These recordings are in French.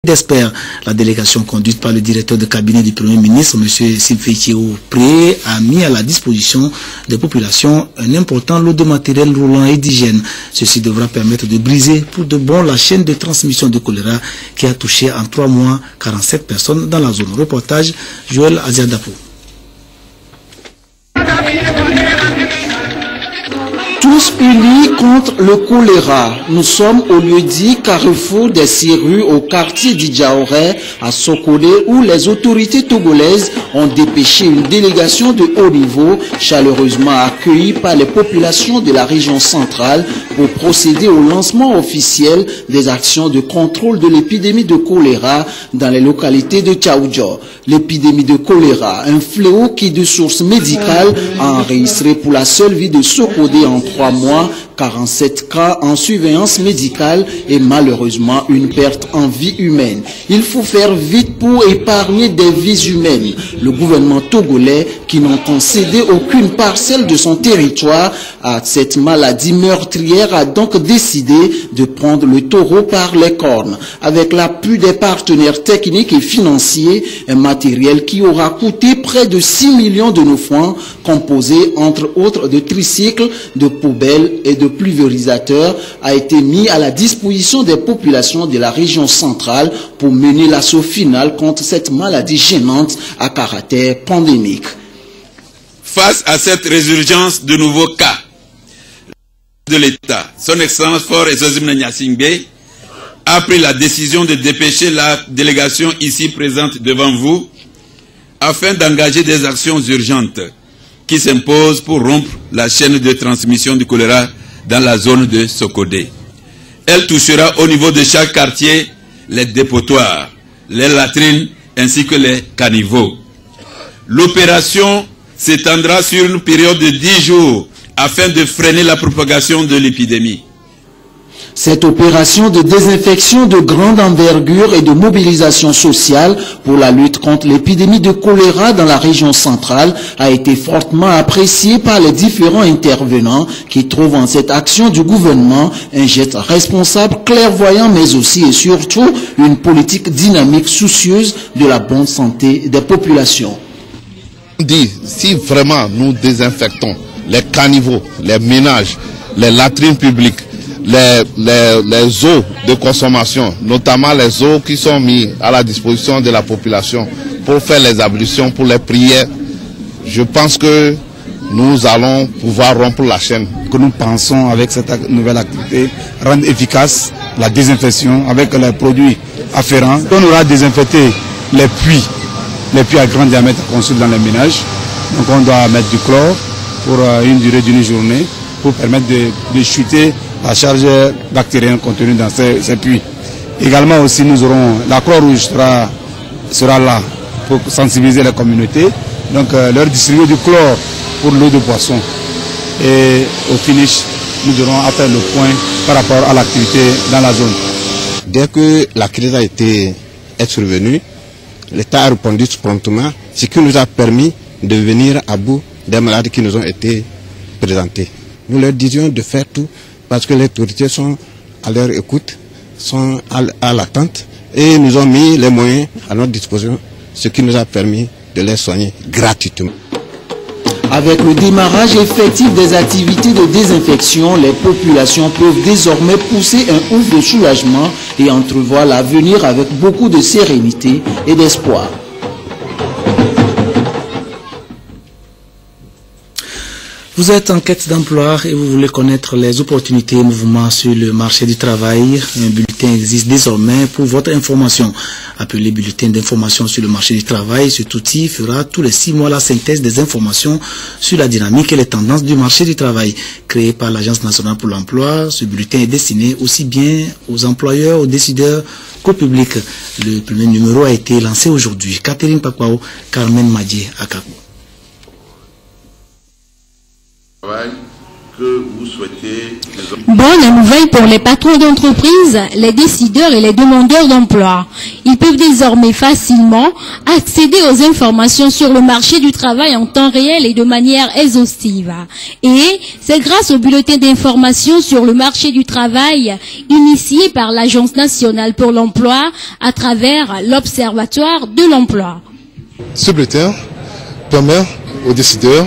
d'experts. La délégation conduite par le directeur de cabinet du Premier ministre, M. Simfechi Opré, a mis à la disposition des populations un important lot de matériel roulant et d'hygiène. Ceci devra permettre de briser pour de bon la chaîne de transmission de choléra qui a touché en 3 mois 47 personnes dans la zone. Reportage Joël Aziadapou. Tous unis contre le choléra. Nous sommes au lieu-dit Carrefour des 6 rues au quartier d'Idjaoré à Sokolé où les autorités togolaises ont dépêché une délégation de haut niveau chaleureusement accueillie par les populations de la région centrale pour procéder au lancement officiel des actions de contrôle de l'épidémie de choléra dans les localités de Tchaoudjo. L'épidémie de choléra, un fléau qui de source médicale a enregistré pour la seule ville de Sokodé en 3 mois 47 cas en surveillance médicale et malheureusement une perte en vie humaine. Il faut faire vite pour épargner des vies humaines. Le gouvernement togolais, qui n'entend céder aucune parcelle de son territoire à cette maladie meurtrière, a donc décidé de prendre le taureau par les cornes. Avec l'appui des partenaires techniques et financiers, un matériel qui aura coûté près de 6 millions de nos francs, composé entre autres de tricycles, de poubelles et de pulvérisateurs, a été mis à la disposition des populations de la région centrale pour mener l'assaut final contre cette maladie gênante à caractère pandémique. Face à cette résurgence de nouveaux cas de l'État, son Excellence Fort Ezozimna Nyasingbe a pris la décision de dépêcher la délégation ici présente devant vous afin d'engager des actions urgentes qui s'imposent pour rompre la chaîne de transmission du choléra dans la zone de Sokodé. Elle touchera au niveau de chaque quartier les dépotoirs, les latrines ainsi que les caniveaux. L'opération s'étendra sur une période de 10 jours afin de freiner la propagation de l'épidémie. Cette opération de désinfection de grande envergure et de mobilisation sociale pour la lutte contre l'épidémie de choléra dans la région centrale a été fortement appréciée par les différents intervenants qui trouvent en cette action du gouvernement un geste responsable, clairvoyant, mais aussi et surtout une politique dynamique soucieuse de la bonne santé des populations. On dit, si vraiment nous désinfectons les caniveaux, les ménages, les latrines publiques, les eaux de consommation, notamment les eaux qui sont mises à la disposition de la population pour faire les ablutions, pour les prières, je pense que nous allons pouvoir rompre la chaîne. Que nous pensons avec cette nouvelle activité rendre efficace la désinfection avec les produits afférents. On aura désinfecté les puits à grand diamètre conçus dans les ménages. Donc on doit mettre du chlore pour une durée d'une journée pour permettre de chuter la charge bactérienne contenue dans ces puits. Également aussi nous aurons, la Croix-Rouge sera là pour sensibiliser les communautés, donc leur distribuer du chlore pour l'eau de poisson. Et au finish, nous aurons à faire le point par rapport à l'activité dans la zone. Dès que la crise est survenue, l'État a répondu promptement, ce qui nous a permis de venir à bout des maladies qui nous ont été présentées. Nous leur disions de faire tout parce que les autorités sont à leur écoute, sont à l'attente et nous ont mis les moyens à notre disposition, ce qui nous a permis de les soigner gratuitement. Avec le démarrage effectif des activités de désinfection, les populations peuvent désormais pousser un ouf de soulagement et entrevoir l'avenir avec beaucoup de sérénité et d'espoir. Vous êtes en quête d'emploi et vous voulez connaître les opportunités et mouvements sur le marché du travail. Un bulletin existe désormais pour votre information. Appelé bulletin d'information sur le marché du travail, cet outil fera tous les 6 mois la synthèse des informations sur la dynamique et les tendances du marché du travail. Créé par l'Agence nationale pour l'emploi, ce bulletin est destiné aussi bien aux employeurs, aux décideurs qu'au public. Le premier numéro a été lancé aujourd'hui. Catherine Papao, Carmen Madje, Akakou. que vous souhaitez... Bonne nouvelle pour les patrons d'entreprise, les décideurs et les demandeurs d'emploi. Ils peuvent désormais facilement accéder aux informations sur le marché du travail en temps réel et de manière exhaustive. Et c'est grâce au bulletin d'information sur le marché du travail initié par l'Agence nationale pour l'emploi à travers l'Observatoire de l'emploi. Ce bulletin permet aux décideurs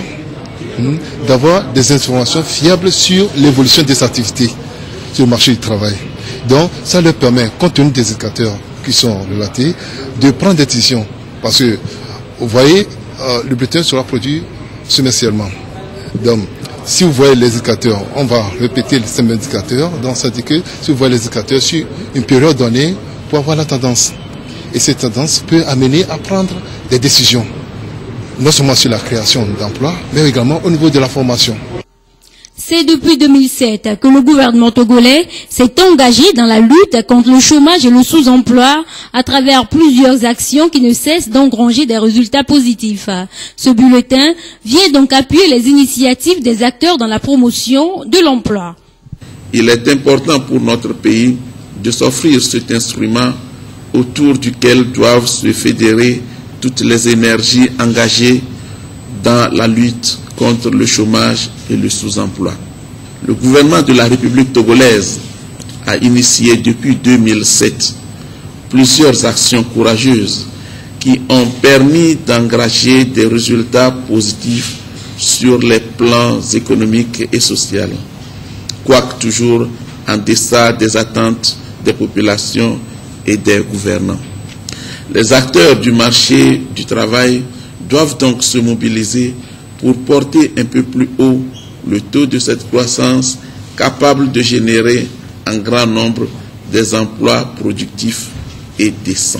d'avoir des informations fiables sur l'évolution des activités sur le marché du travail. Donc, ça leur permet, compte tenu des indicateurs qui sont relatés, de prendre des décisions. Parce que, vous voyez, le bulletin sera produit semenciellement. Donc, si vous voyez les indicateurs, on va répéter ces mêmes indicateurs. Donc, ça dit que si vous voyez les indicateurs sur une période donnée, pour avoir la tendance. Et cette tendance peut amener à prendre des décisions. Non seulement sur la création d'emplois, mais également au niveau de la formation. C'est depuis 2007 que le gouvernement togolais s'est engagé dans la lutte contre le chômage et le sous-emploi à travers plusieurs actions qui ne cessent d'engranger des résultats positifs. Ce bulletin vient donc appuyer les initiatives des acteurs dans la promotion de l'emploi. Il est important pour notre pays de s'offrir cet instrument autour duquel doivent se fédérer toutes les énergies engagées dans la lutte contre le chômage et le sous-emploi. Le gouvernement de la République togolaise a initié depuis 2007 plusieurs actions courageuses qui ont permis d'engranger des résultats positifs sur les plans économiques et sociaux, quoique toujours en deçà des attentes des populations et des gouvernants. Les acteurs du marché du travail doivent donc se mobiliser pour porter un peu plus haut le taux de cette croissance capable de générer en grand nombre des emplois productifs et décents.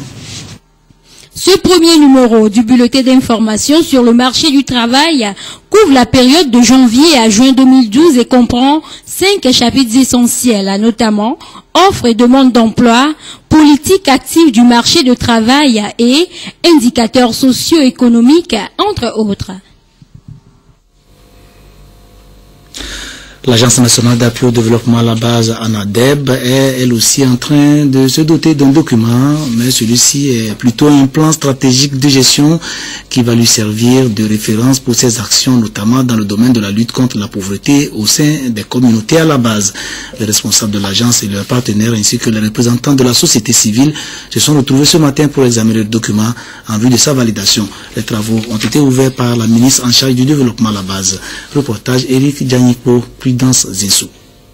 Ce premier numéro du bulletin d'information sur le marché du travail couvre la période de janvier à juin 2012 et comprend 5 chapitres essentiels, notamment offre et demande d'emploi, politique active du marché du travail et indicateurs socio-économiques, entre autres. L'Agence nationale d'appui au développement à la base, ANADEB, est elle aussi en train de se doter d'un document, mais celui-ci est plutôt un plan stratégique de gestion qui va lui servir de référence pour ses actions, notamment dans le domaine de la lutte contre la pauvreté au sein des communautés à la base. Les responsables de l'agence et leurs partenaires ainsi que les représentants de la société civile se sont retrouvés ce matin pour examiner le document en vue de sa validation. Les travaux ont été ouverts par la ministre en charge du développement à la base. Reportage Eric Djanipo, Prudence Zinsou.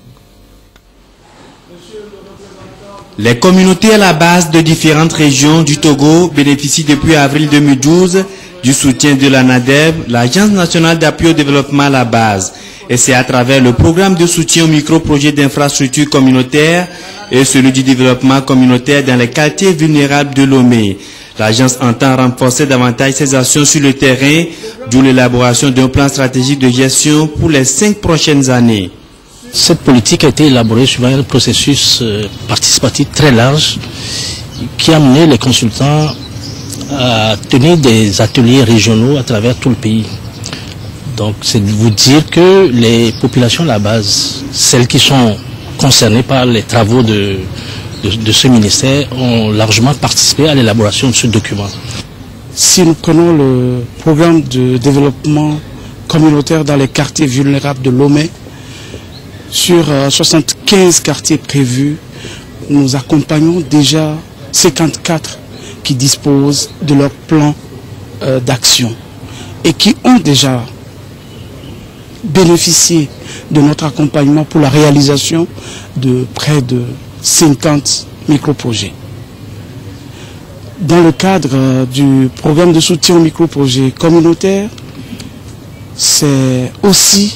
Les communautés à la base de différentes régions du Togo bénéficient depuis avril 2012 du soutien de l'ANADEB, l'Agence nationale d'appui au développement à la base. Et c'est à travers le programme de soutien aux micro-projets d'infrastructures communautaires et celui du développement communautaire dans les quartiers vulnérables de Lomé. L'agence entend renforcer davantage ses actions sur le terrain, d'où l'élaboration d'un plan stratégique de gestion pour les 5 prochaines années. Cette politique a été élaborée suivant un processus participatif très large qui a amené les consultants à tenir des ateliers régionaux à travers tout le pays. Donc c'est de vous dire que les populations à la base, celles qui sont concernées par les travaux de ce ministère, ont largement participé à l'élaboration de ce document. Si nous prenons le programme de développement communautaire dans les quartiers vulnérables de Lomé, sur 75 quartiers prévus, nous accompagnons déjà 54 qui disposent de leur plan d'action et qui ont déjà bénéficié de notre accompagnement pour la réalisation de près de 50 micro-projets. Dans le cadre du programme de soutien aux micro-projets communautaires, c'est aussi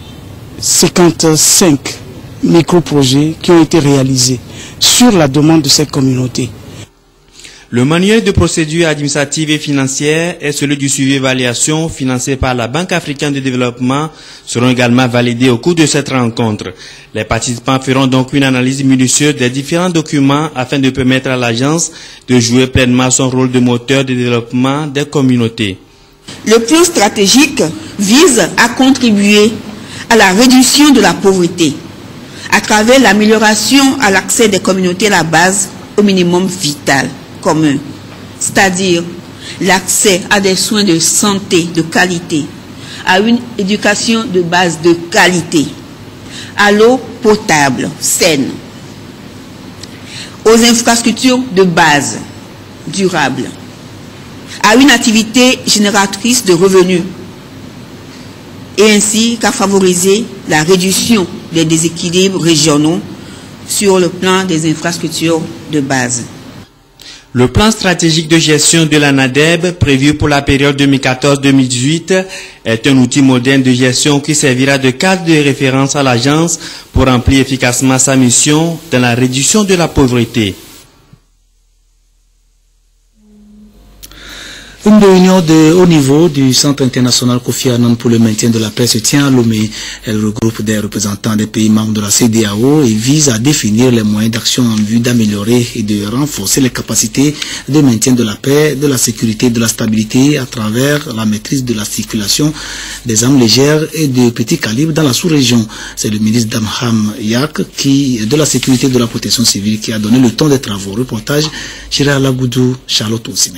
55 micro-projets qui ont été réalisés sur la demande de cette communauté. Le manuel de procédure administrative et financière et celui du suivi et évaluation financé par la Banque africaine de développement seront également validés au cours de cette rencontre. Les participants feront donc une analyse minutieuse des différents documents afin de permettre à l'agence de jouer pleinement son rôle de moteur de développement des communautés. Le plan stratégique vise à contribuer à la réduction de la pauvreté à travers l'amélioration à l'accès des communautés à la base au minimum vital commun, c'est-à-dire l'accès à des soins de santé de qualité, à une éducation de base de qualité, à l'eau potable, saine, aux infrastructures de base durables, à une activité génératrice de revenus, et ainsi qu'à favoriser la réduction des déséquilibres régionaux sur le plan des infrastructures de base. Le plan stratégique de gestion de la NADEB, prévu pour la période 2014-2018, est un outil moderne de gestion qui servira de cadre de référence à l'agence pour remplir efficacement sa mission dans la réduction de la pauvreté. Une réunion de haut niveau du Centre international Kofi Annan pour le maintien de la paix se tient à Lomé. Elle regroupe des représentants des pays membres de la CEDEAO et vise à définir les moyens d'action en vue d'améliorer et de renforcer les capacités de maintien de la paix, de la sécurité et de la stabilité à travers la maîtrise de la circulation des armes légères et de petit calibre dans la sous-région. C'est le ministre Damham Yak de la sécurité et de la protection civile qui a donné le ton des travaux. Reportage Chira Lagoudou, Charlotte Osimé.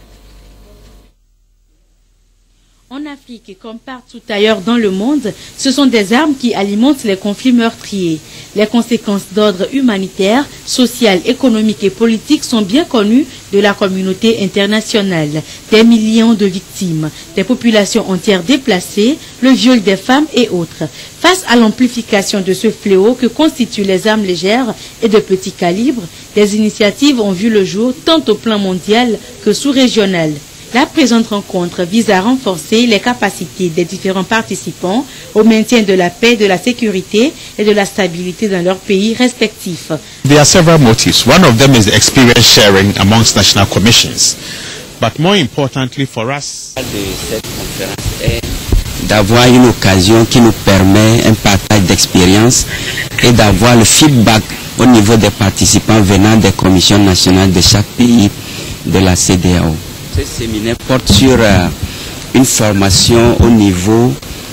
En Afrique, comme partout ailleurs dans le monde, ce sont des armes qui alimentent les conflits meurtriers. Les conséquences d'ordre humanitaire, social, économique et politique sont bien connues de la communauté internationale. Des millions de victimes, des populations entières déplacées, le viol des femmes et autres. Face à l'amplification de ce fléau que constituent les armes légères et de petit calibre, des initiatives ont vu le jour tant au plan mondial que sous-régional. La présente rencontre vise à renforcer les capacités des différents participants au maintien de la paix, de la sécurité et de la stabilité dans leurs pays respectifs. There are several motives. One of them is the experience sharing amongst national commissions. But more importantly for us, de cette conférence est d'avoir une occasion qui nous permet un partage d'expérience et d'avoir le feedback au niveau des participants venant des commissions nationales de chaque pays de la CEDEAO. Ce séminaire porte sur une formation au niveau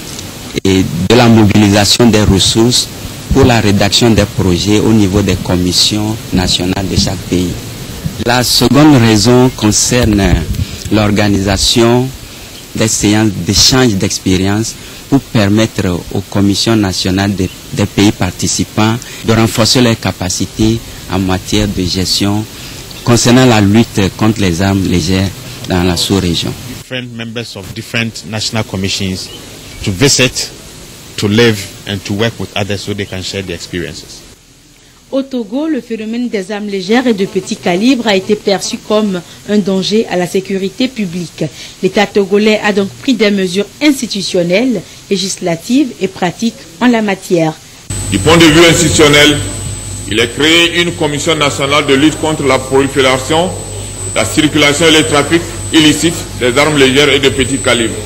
de la mobilisation des ressources pour la rédaction des projets au niveau des commissions nationales de chaque pays. La seconde raison concerne l'organisation des séances d'échange d'expériences pour permettre aux commissions nationales des pays participants de renforcer leurs capacités en matière de gestion concernant la lutte contre les armes légères dans la sous-région. Different members of different national commissions to visit, to live and to work with others so they can share their experiences. Au Togo, le phénomène des armes légères et de petit calibre a été perçu comme un danger à la sécurité publique. L'État togolais a donc pris des mesures institutionnelles, législatives et pratiques en la matière. Du point de vue institutionnel, il est créé une commission nationale de lutte contre la prolifération, la circulation et le trafic illicite des armes légères et de petit calibre.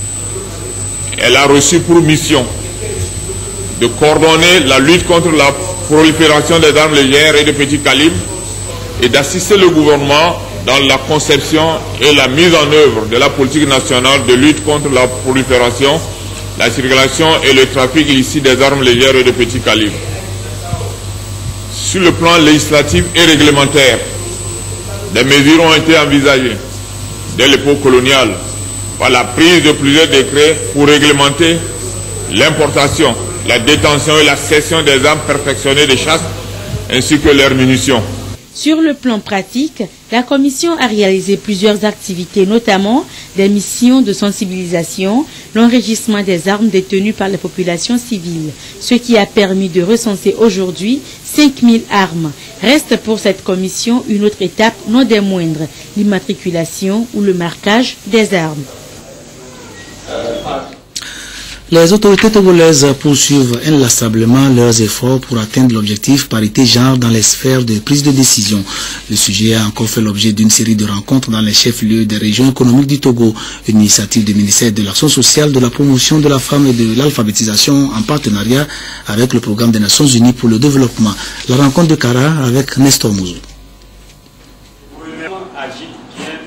Elle a reçu pour mission de coordonner la lutte contre la prolifération des armes légères et de petit calibre et d'assister le gouvernement dans la conception et la mise en œuvre de la politique nationale de lutte contre la prolifération, la circulation et le trafic illicite des armes légères et de petit calibre. Sur le plan législatif et réglementaire, des mesures ont été envisagées dès l'époque coloniale par la prise de plusieurs décrets pour réglementer l'importation, la détention et la cession des armes perfectionnées de chasse ainsi que leurs munitions. Sur le plan pratique, la Commission a réalisé plusieurs activités, notamment des missions de sensibilisation, l'enregistrement des armes détenues par les populations civiles, ce qui a permis de recenser aujourd'hui 5000 armes. Reste pour cette commission une autre étape non des moindres, l'immatriculation ou le marquage des armes. Les autorités togolaises poursuivent inlassablement leurs efforts pour atteindre l'objectif parité genre dans les sphères de prise de décision. Le sujet a encore fait l'objet d'une série de rencontres dans les chefs-lieux des régions économiques du Togo, une initiative du ministère de l'Action sociale, de la promotion de la femme et de l'alphabétisation en partenariat avec le programme des Nations Unies pour le développement. La rencontre de Kara avec Nestor Mouzou.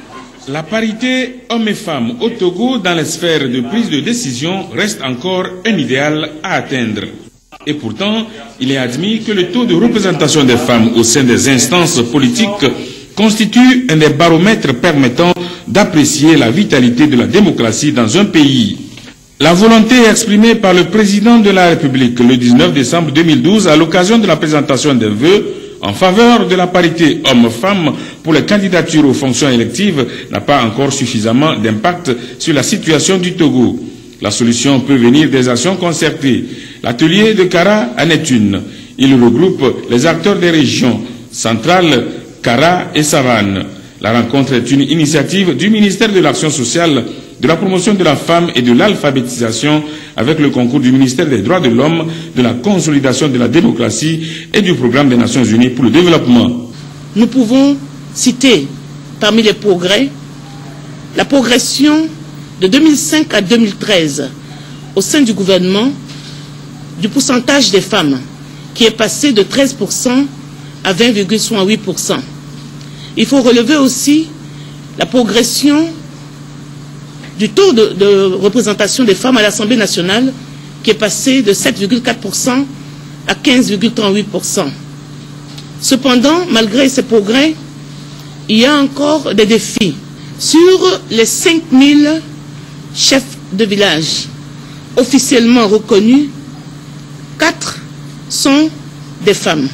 La parité hommes et femmes au Togo dans les sphères de prise de décision reste encore un idéal à atteindre. Et pourtant, il est admis que le taux de représentation des femmes au sein des instances politiques constitue un des baromètres permettant d'apprécier la vitalité de la démocratie dans un pays. La volonté exprimée par le président de la République le 19 décembre 2012 à l'occasion de la présentation des vœux en faveur de la parité hommes-femmes pour les candidatures aux fonctions électives n'a pas encore suffisamment d'impact sur la situation du Togo. La solution peut venir des actions concertées. L'atelier de Kara en est une. Il regroupe les acteurs des régions centrales, Kara et Savane. La rencontre est une initiative du ministère de l'Action sociale, de la promotion de la femme et de l'alphabétisation avec le concours du ministère des droits de l'homme, de la consolidation de la démocratie et du programme des Nations Unies pour le développement. Nous pouvons citer parmi les progrès la progression de 2005 à 2013 au sein du gouvernement du pourcentage des femmes qui est passé de 13% à 20,68%. Il faut relever aussi la progression du taux de représentation des femmes à l'Assemblée nationale qui est passé de 7,4% à 15,38%. Cependant, malgré ces progrès, il y a encore des défis. Sur les 5000 chefs de village officiellement reconnus, 4 sont des femmes.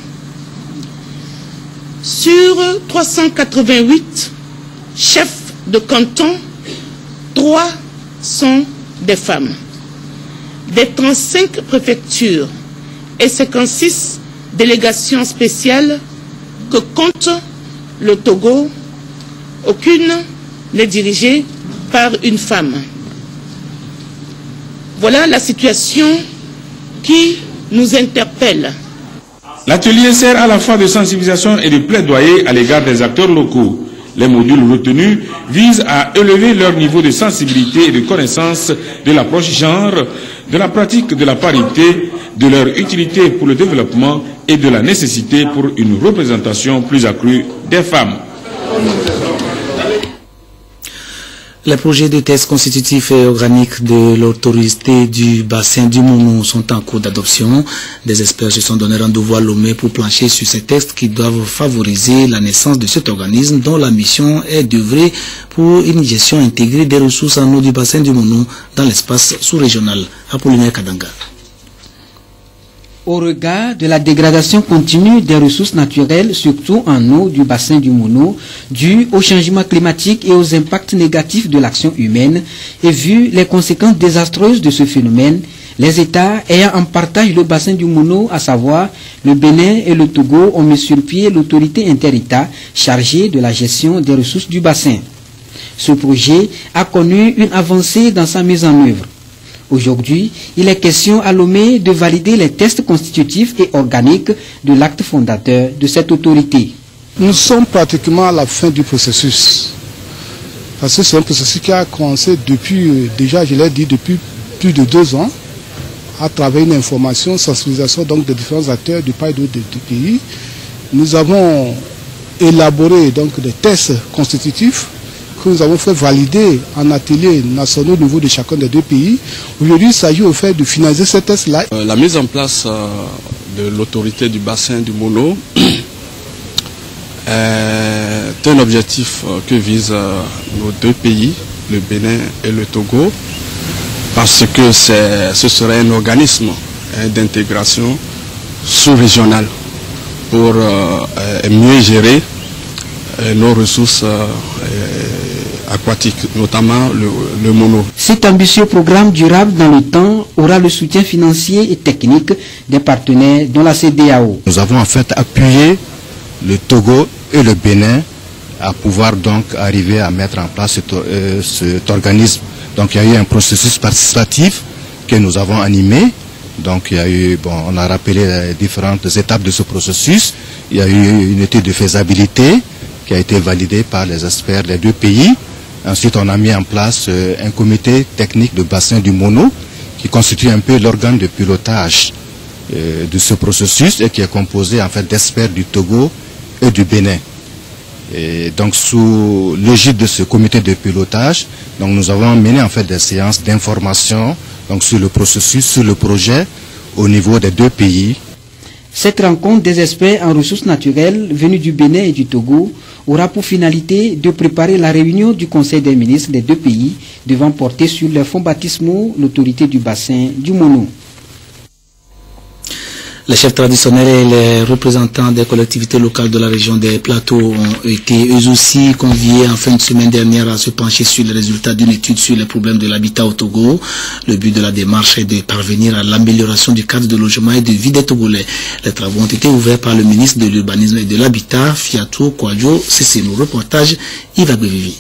Sur 388 chefs de canton, 3 sont des femmes. Des 35 préfectures et 56 délégations spéciales que compte le Togo, aucune n'est dirigée par une femme. Voilà la situation qui nous interpelle. L'atelier sert à la fois de sensibilisation et de plaidoyer à l'égard des acteurs locaux. Les modules retenus visent à élever leur niveau de sensibilité et de connaissance de l'approche genre, de la pratique de la parité, de leur utilité pour le développement et de la nécessité pour une représentation plus accrue des femmes. Les projets de texte constitutifs et organiques de l'autorité du bassin du Mounou sont en cours d'adoption. Des experts se sont donné rendez-vous à Lomé pour plancher sur ces textes qui doivent favoriser la naissance de cet organisme dont la mission est d'œuvrer pour une gestion intégrée des ressources en eau du bassin du Mounou dans l'espace sous-régional. Apollinaire Kadanga. Au regard de la dégradation continue des ressources naturelles, surtout en eau du bassin du Mounou, due au changement climatique et aux impacts négatifs de l'action humaine, et vu les conséquences désastreuses de ce phénomène, les États ayant en partage le bassin du Mounou, à savoir le Bénin et le Togo, ont mis sur pied l'autorité inter-État chargée de la gestion des ressources du bassin. Ce projet a connu une avancée dans sa mise en œuvre. Aujourd'hui, il est question à Lomé de valider les tests constitutifs et organiques de l'acte fondateur de cette autorité. Nous sommes pratiquement à la fin du processus. Parce que c'est un processus qui a commencé depuis, déjà je l'ai dit, depuis plus de 2 ans, à travers une information, sensibilisation donc des différents acteurs du pays du pays. Nous avons élaboré donc des tests constitutifs que nous avons fait valider en atelier national au niveau de chacun des 2 pays. Aujourd'hui, il s'agit au fait de finaliser ces tests-là. La mise en place de l'autorité du bassin du Mounou est un objectif que visent nos 2 pays, le Bénin et le Togo, parce que ce serait un organisme d'intégration sous-régionale pour mieux gérer nos ressources aquatiques, notamment le mono. Cet ambitieux programme durable dans le temps aura le soutien financier et technique des partenaires dont la CEDEAO. Nous avons en fait appuyé le Togo et le Bénin à pouvoir donc arriver à mettre en place cet organisme. Donc il y a eu un processus participatif que nous avons animé. Donc il y a eu, on a rappelé les différentes étapes de ce processus. Il y a eu une étude de faisabilité qui a été validée par les experts des 2 pays. Ensuite, on a mis en place un comité technique de bassin du Mono qui constitue un peu l'organe de pilotage de ce processus et qui est composé en fait d'experts du Togo et du Bénin. Et donc sous l'égide de ce comité de pilotage, donc nous avons mené en fait des séances d'information donc sur le processus, sur le projet au niveau des deux pays. Cette rencontre des experts en ressources naturelles venus du Bénin et du Togo aura pour finalité de préparer la réunion du Conseil des ministres des deux pays devant porter sur les fonds baptismaux l'autorité du bassin du Mono. Les chefs traditionnels et les représentants des collectivités locales de la région des Plateaux ont été eux aussi conviés en fin de semaine dernière à se pencher sur les résultats d'une étude sur les problèmes de l'habitat au Togo. Le but de la démarche est de parvenir à l'amélioration du cadre de logement et de vie des Togolais. Les travaux ont été ouverts par le ministre de l'Urbanisme et de l'Habitat, Fiatou Kwadjo Seseno. Reportage Yves Agbevivi.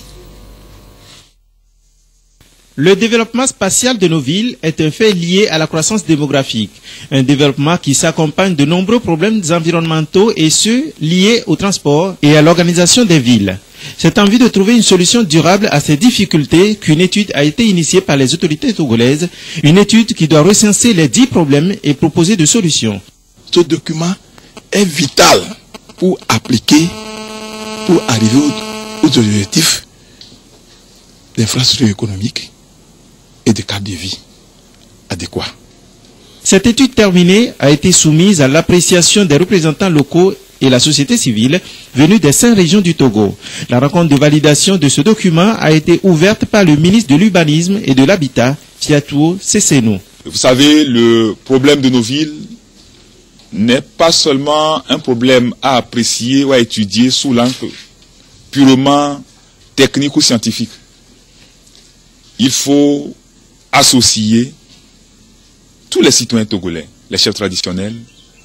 Le développement spatial de nos villes est un fait lié à la croissance démographique. Un développement qui s'accompagne de nombreux problèmes environnementaux et ceux liés au transport et à l'organisation des villes. C'est en vue de trouver une solution durable à ces difficultés qu'une étude a été initiée par les autorités togolaises, une étude qui doit recenser les 10 problèmes et proposer des solutions. Ce document est vital pour appliquer, pour arriver aux objectifs d'infrastructures économiques et de cadre de vie adéquat. Cette étude terminée a été soumise à l'appréciation des représentants locaux et la société civile venus des 5 régions du Togo. La rencontre de validation de ce document a été ouverte par le ministre de l'Urbanisme et de l'Habitat, Fiatou Seseno. Vous savez, le problème de nos villes n'est pas seulement un problème à apprécier ou à étudier sous l'angle purement technique ou scientifique. Il faut associer tous les citoyens togolais, les chefs traditionnels,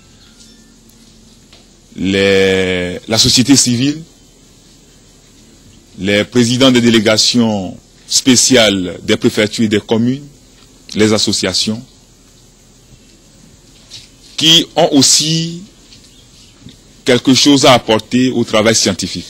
la société civile, les présidents des délégations spéciales des préfectures et des communes, les associations, qui ont aussi quelque chose à apporter au travail scientifique.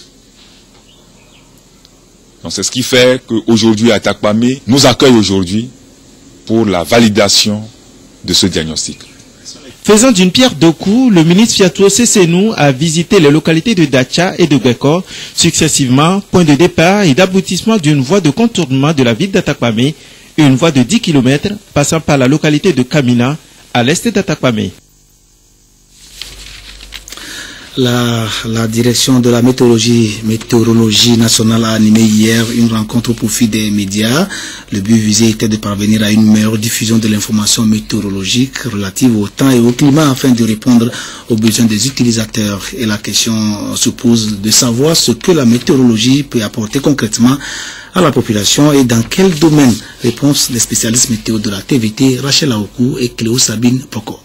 Donc c'est ce qui fait qu'aujourd'hui à Takpamé, nous accueille aujourd'hui pour la validation de ce diagnostic. Faisant d'une pierre deux coups, le ministre Fiatou Seseno a visité les localités de Dacha et de Gweko, successivement point de départ et d'aboutissement d'une voie de contournement de la ville d'Atakpamé et une voie de 10 km passant par la localité de Kamina à l'est d'Atakpamé. La direction de la météorologie nationale a animé hier une rencontre au profit des médias. Le but visé était de parvenir à une meilleure diffusion de l'information météorologique relative au temps et au climat afin de répondre aux besoins des utilisateurs. Et la question se pose de savoir ce que la météorologie peut apporter concrètement à la population et dans quel domaine. Réponse des spécialistes météo de la TVT, Rachel Aokou et Cléo Sabine Poko.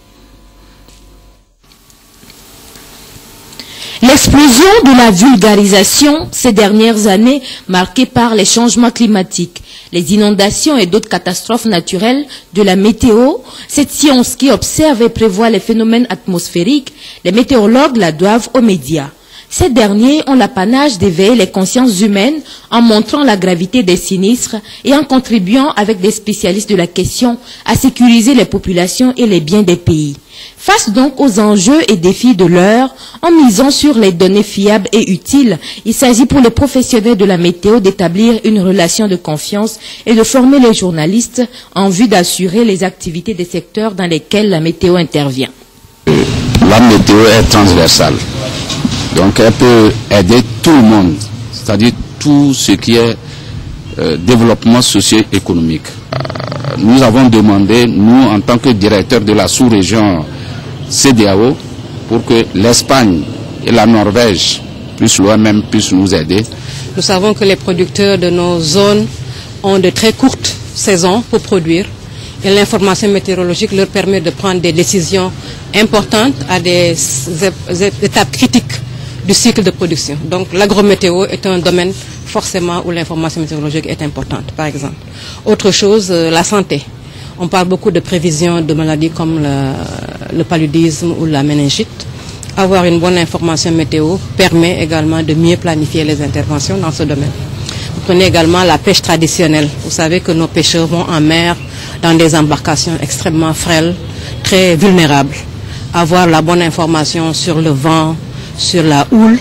L'explosion de la vulgarisation ces dernières années marquée par les changements climatiques, les inondations et d'autres catastrophes naturelles, de la météo, cette science qui observe et prévoit les phénomènes atmosphériques, les météorologues la doivent aux médias. Ces derniers ont l'apanage d'éveiller les consciences humaines en montrant la gravité des sinistres et en contribuant avec des spécialistes de la question à sécuriser les populations et les biens des pays. Face donc aux enjeux et défis de l'heure, en misant sur les données fiables et utiles, il s'agit pour les professionnels de la météo d'établir une relation de confiance et de former les journalistes en vue d'assurer les activités des secteurs dans lesquels la météo intervient. La météo est transversale, donc elle peut aider tout le monde, c'est-à-dire tout ce qui est développement socio-économique. Nous avons demandé, nous en tant que directeur de la sous-région CEDEAO, pour que l'Espagne et la Norvège, plus loin même, puissent nous aider. Nous savons que les producteurs de nos zones ont de très courtes saisons pour produire et l'information météorologique leur permet de prendre des décisions importantes à des étapes critiques du cycle de production. Donc l'agrométéo est un domaine forcément où l'information météorologique est importante, par exemple. Autre chose, la santé. On parle beaucoup de prévisions de maladies comme le paludisme ou la méningite. Avoir une bonne information météo permet également de mieux planifier les interventions dans ce domaine. Vous prenez également la pêche traditionnelle. Vous savez que nos pêcheurs vont en mer dans des embarcations extrêmement frêles, très vulnérables. Avoir la bonne information sur le vent, sur la houle,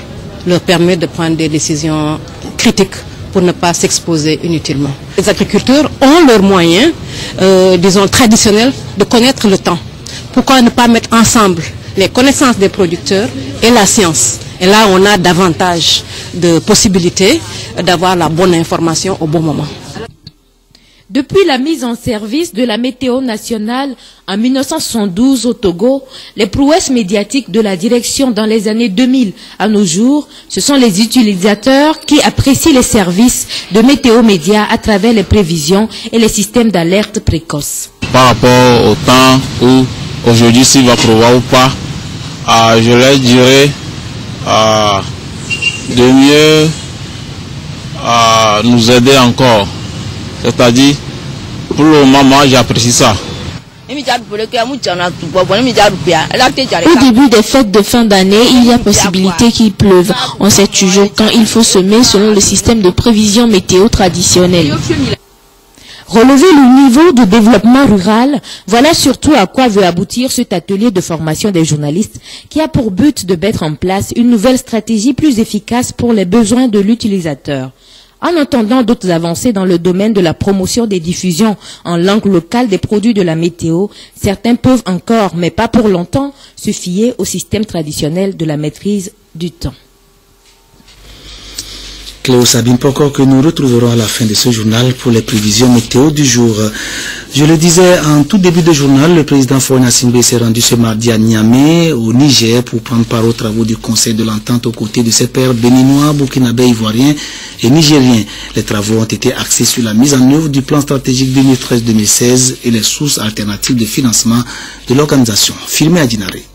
leur permet de prendre des décisions critiques pour ne pas s'exposer inutilement. Les agriculteurs ont leurs moyens, disons traditionnels, de connaître le temps. Pourquoi ne pas mettre ensemble les connaissances des producteurs et la science? Et là, on a davantage de possibilités d'avoir la bonne information au bon moment. Depuis la mise en service de la météo nationale en 1972 au Togo, les prouesses médiatiques de la direction dans les années 2000 à nos jours, ce sont les utilisateurs qui apprécient les services de météo média à travers les prévisions et les systèmes d'alerte précoce. Par rapport au temps où aujourd'hui s'il va pleuvoir ou pas, je leur dirais de mieux nous aider encore. C'est-à-dire, pour le moment, moi, j'apprécie ça. Au début des fêtes de fin d'année, il y a possibilité qu'il pleuve. On sait toujours quand il faut semer selon le système de prévision météo traditionnel. Relever le niveau de développement rural, voilà surtout à quoi veut aboutir cet atelier de formation des journalistes qui a pour but de mettre en place une nouvelle stratégie plus efficace pour les besoins de l'utilisateur. En attendant d'autres avancées dans le domaine de la promotion des diffusions en langue locale des produits de la météo, certains peuvent encore, mais pas pour longtemps, se fier au système traditionnel de la maîtrise du temps. Cléo Sabine Pokor, que nous retrouverons à la fin de ce journal pour les prévisions météo du jour. Je le disais en tout début de journal, le président Faure Gnassingbé s'est rendu ce mardi à Niamey, au Niger, pour prendre part aux travaux du Conseil de l'Entente aux côtés de ses pairs béninois, burkinabés, ivoiriens et nigériens. Les travaux ont été axés sur la mise en œuvre du plan stratégique 2013-2016 et les sources alternatives de financement de l'organisation. Filmé à Dinaré.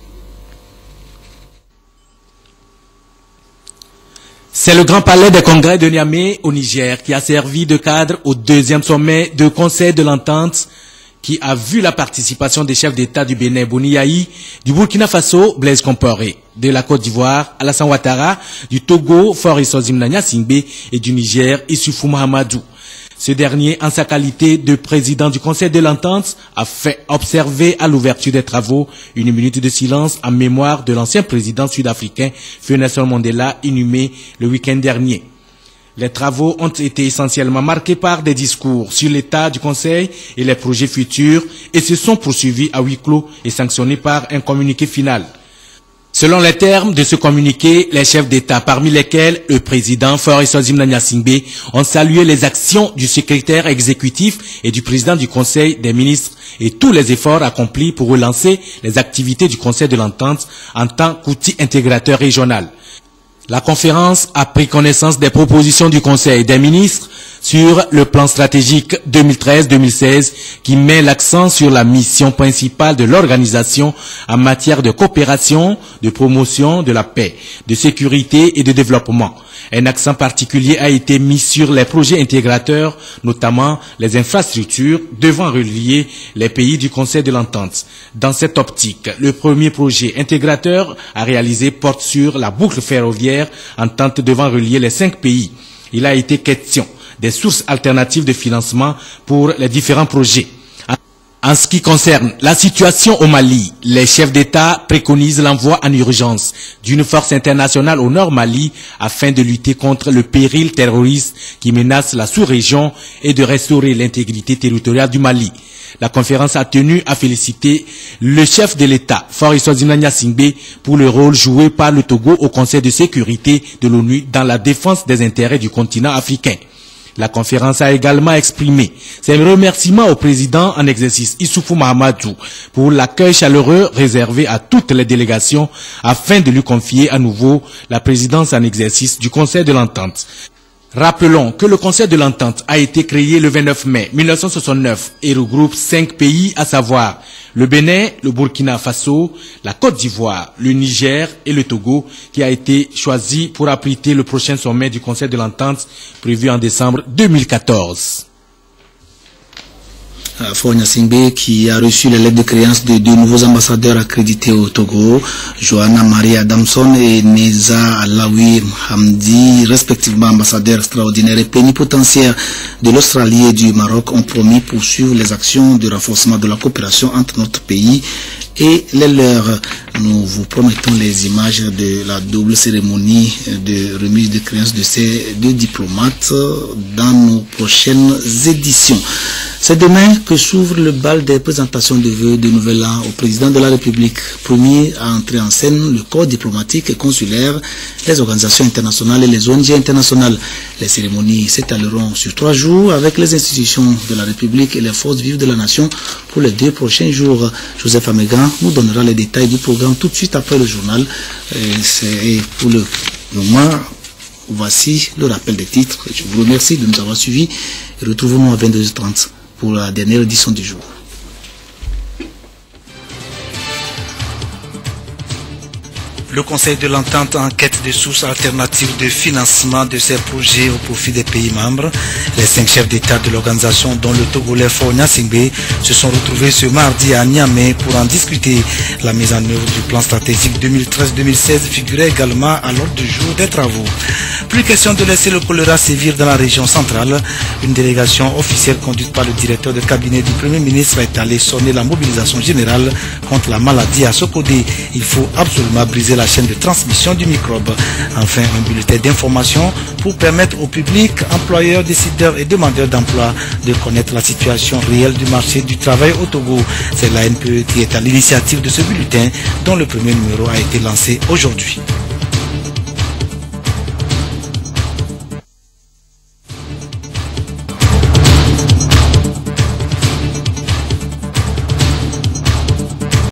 C'est le Grand Palais des Congrès de Niamey au Niger qui a servi de cadre au deuxième sommet de Conseil de l'Entente qui a vu la participation des chefs d'État du Bénin, Boni Yahi, du Burkina Faso, Blaise Compaoré, de la Côte d'Ivoire, Alassane Ouattara, du Togo, Faure Gnassingbé Gnassingbé et du Niger, Issoufou Mahamadou. Ce dernier, en sa qualité de président du Conseil de l'Entente, a fait observer à l'ouverture des travaux une minute de silence en mémoire de l'ancien président sud-africain Nelson Mandela, inhumé le week-end dernier. Les travaux ont été essentiellement marqués par des discours sur l'état du Conseil et les projets futurs et se sont poursuivis à huis clos et sanctionnés par un communiqué final. Selon les termes de ce communiqué, les chefs d'État, parmi lesquels le président Faure Gnassingbé, ont salué les actions du secrétaire exécutif et du président du Conseil des ministres et tous les efforts accomplis pour relancer les activités du Conseil de l'Entente en tant qu'outil intégrateur régional. La conférence a pris connaissance des propositions du Conseil des ministres sur le plan stratégique 2013-2016 qui met l'accent sur la mission principale de l'organisation en matière de coopération, de promotion de la paix, de sécurité et de développement. Un accent particulier a été mis sur les projets intégrateurs, notamment les infrastructures devant relier les pays du Conseil de l'Entente. Dans cette optique, le premier projet intégrateur à réaliser porte sur la boucle ferroviaire entente devant relier les 5 pays. Il a été question des sources alternatives de financement pour les différents projets. En ce qui concerne la situation au Mali, les chefs d'État préconisent l'envoi en urgence d'une force internationale au nord Mali afin de lutter contre le péril terroriste qui menace la sous-région et de restaurer l'intégrité territoriale du Mali. La conférence a tenu à féliciter le chef de l'État, Faure Gnassingbé, pour le rôle joué par le Togo au Conseil de sécurité de l'ONU dans la défense des intérêts du continent africain. La conférence a également exprimé ses remerciements au président en exercice Issoufou Mahamadou pour l'accueil chaleureux réservé à toutes les délégations afin de lui confier à nouveau la présidence en exercice du Conseil de l'Entente. Rappelons que le Conseil de l'Entente a été créé le 29 mai 1969 et regroupe 5 pays, à savoir le Bénin, le Burkina Faso, la Côte d'Ivoire, le Niger et le Togo, qui a été choisi pour abriter le prochain sommet du Conseil de l'Entente prévu en décembre 2014. Fonya Singbe, qui a reçu les lettres de créance de deux nouveaux ambassadeurs accrédités au Togo, Johanna Marie Adamson et Neza Alaoui Hamdi, respectivement ambassadeurs extraordinaires et plénipotentiaires de l'Australie et du Maroc, ont promis poursuivre les actions de renforcement de la coopération entre notre pays et les leurs. Nous vous promettons les images de la double cérémonie de remise de créance de ces deux diplomates dans nos prochaines éditions. C'est demain que s'ouvre le bal des présentations de vœux de Nouvel An au président de la République. Premier à entrer en scène, le corps diplomatique et consulaire, les organisations internationales et les ONG internationales. Les cérémonies s'étaleront sur 3 jours avec les institutions de la République et les forces vives de la nation pour les 2 prochains jours. Joseph Amégan nous donnera les détails du programme tout de suite après le journal. Et pour le moment, voici le rappel des titres. Je vous remercie de nous avoir suivis et retrouvons-nous à 22h30 pour la dernière édition du jour. Le Conseil de l'Entente en quête de sources alternatives de financement de ces projets au profit des pays membres. Les 5 chefs d'État de l'organisation, dont le Togolais Fonya Singbe, se sont retrouvés ce mardi à Niamey pour en discuter. La mise en œuvre du plan stratégique 2013-2016 figurait également à l'ordre du jour des travaux. Plus question de laisser le choléra sévir dans la région centrale. Une délégation officielle conduite par le directeur de cabinet du Premier ministre est allée sonner la mobilisation générale contre la maladie à Sokodé. Il faut absolument briser la chaîne de transmission du microbe. Enfin, un bulletin d'information pour permettre au public, employeurs, décideurs et demandeurs d'emploi de connaître la situation réelle du marché du travail au Togo. C'est l'ANPE qui est à l'initiative de ce bulletin dont le premier numéro a été lancé aujourd'hui.